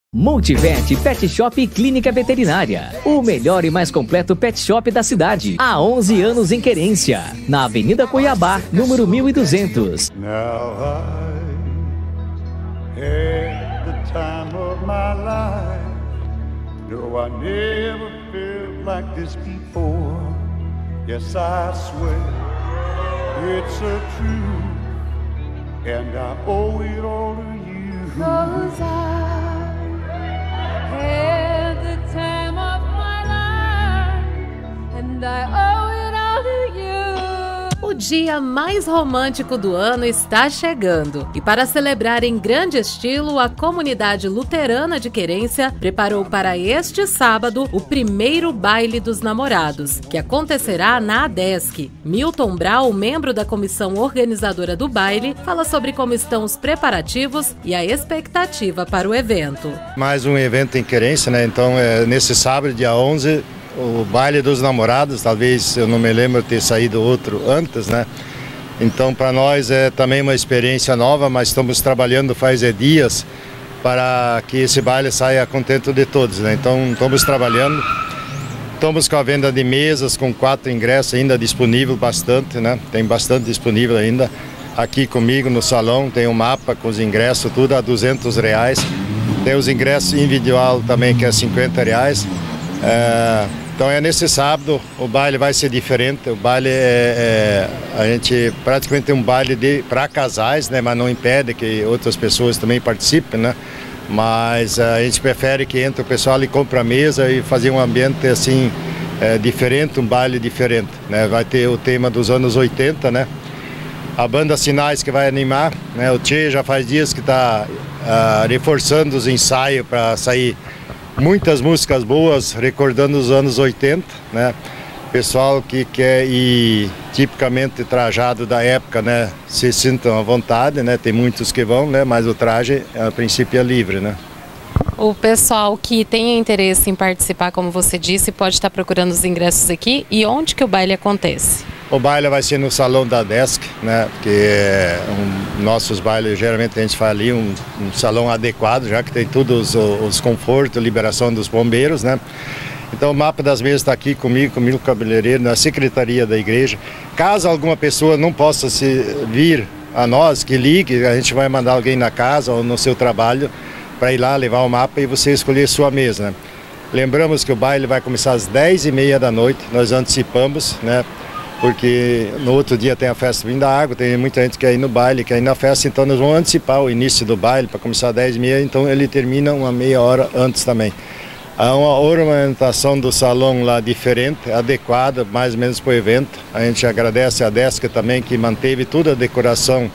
Multivet Pet Shop e Clínica Veterinária. O melhor e mais completo pet shop da cidade. Há 11 anos em Querência. Na Avenida Cuiabá, número 1200. Now I had the time of my life. No, I never felt like this before. Yes, I swear it's a truth. And I owe it all to you. 'Cause I had the time of my life, and I owe it all to you. O dia mais romântico do ano está chegando. E para celebrar em grande estilo, a comunidade luterana de Querência preparou para este sábado o primeiro baile dos namorados, que acontecerá na ADESC. Milton Brau, membro da comissão organizadora do baile, fala sobre como estão os preparativos e a expectativa para o evento. Mais um evento em Querência, né? Então, nesse sábado, dia 11, o baile dos namorados. Talvez eu não me lembro ter saído outro antes, né? Então, para nós é também uma experiência nova, mas estamos trabalhando faz dias para que esse baile saia contento de todos, né? Então, estamos trabalhando. Estamos com a venda de mesas, com 4 ingressos ainda disponível, bastante, né? Tem bastante disponível ainda. Aqui comigo no salão tem um mapa com os ingressos, tudo a R$200. Tem os ingressos individual também, que é R$50. Então nesse sábado o baile vai ser diferente. O baile a gente praticamente tem um baile para casais, né? Mas não impede que outras pessoas também participem, né? Mas a gente prefere que entre o pessoal e compre a mesa e fazer um ambiente assim diferente, um baile diferente, né? Vai ter o tema dos anos 80, né? A banda Sinais que vai animar, né? O Tchê já faz dias que está reforçando os ensaios para sair muitas músicas boas, recordando os anos 80, né? Pessoal que quer ir tipicamente trajado da época, né? Se sintam à vontade, né? Tem muitos que vão, né? Mas o traje, a princípio, é livre, né? O pessoal que tem interesse em participar, como você disse, pode estar procurando os ingressos aqui. E onde que o baile acontece? O baile vai ser no salão da ADESC, né? Porque nossos bailes, geralmente a gente faz ali um salão adequado, já que tem todos os confortos, liberação dos bombeiros, né? Então o mapa das mesas está aqui comigo, com o Milton Cabeleireiro, na secretaria da igreja. Caso alguma pessoa não possa vir a nós, que ligue, a gente vai mandar alguém na casa ou no seu trabalho para ir lá levar o mapa e você escolher sua mesa, né? Lembramos que o baile vai começar às 10h30 da noite, nós antecipamos, né? Porque no outro dia tem a festa do Vinho da Água, tem muita gente que quer ir no baile, quer ir na festa, então nós vamos antecipar o início do baile para começar às 10h30, então ele termina uma meia hora antes também. Há uma ornamentação do salão lá diferente, adequada, mais ou menos para o evento. A gente agradece a ADESC também, que manteve toda a decoração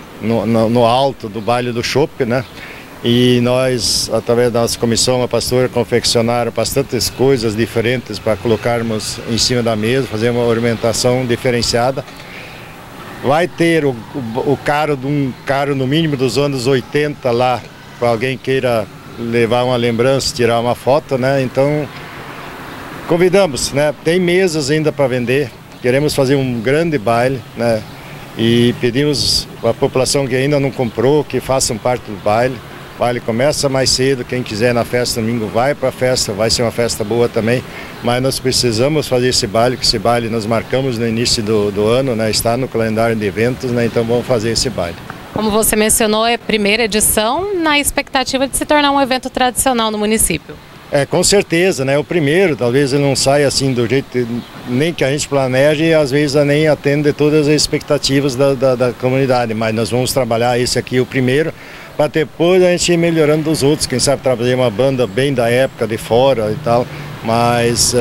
no alto do baile do chopp, né? E nós, através da nossa comissão, a pastora, confeccionaram bastantes coisas diferentes para colocarmos em cima da mesa, fazer uma ornamentação diferenciada. Vai ter o caro de um carro no mínimo dos anos 80 lá, para alguém queira levar uma lembrança, tirar uma foto, né? Então, convidamos, né? Tem mesas ainda para vender, queremos fazer um grande baile, né? E pedimos à população que ainda não comprou, que façam parte do baile. O baile começa mais cedo, quem quiser na festa domingo vai para a festa, vai ser uma festa boa também, mas nós precisamos fazer esse baile, que esse baile nós marcamos no início do ano, né? Está no calendário de eventos, né? Então vamos fazer esse baile. Como você mencionou, é a primeira edição, na expectativa de se tornar um evento tradicional no município. Com certeza, né? O primeiro, talvez ele não saia assim do jeito nem que a gente planeja e às vezes nem atende todas as expectativas da comunidade, mas nós vamos trabalhar esse aqui, o primeiro, para depois a gente ir melhorando os outros, quem sabe trazer uma banda bem da época, de fora e tal, mas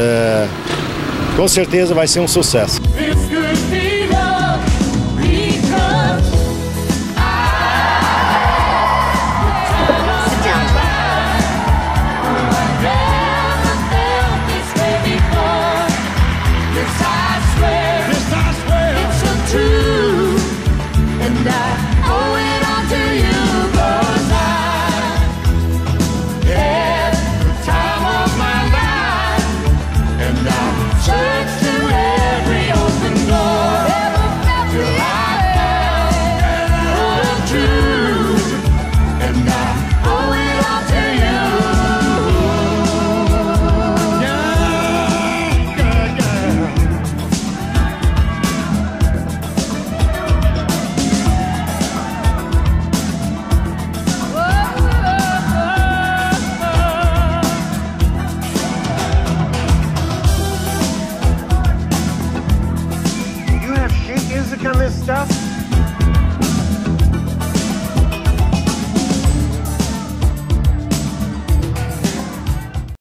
com certeza vai ser um sucesso. Church to every open stuff.